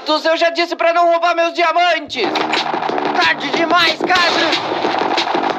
Kratos, eu já disse pra não roubar meus diamantes! Tarde demais, Kratos!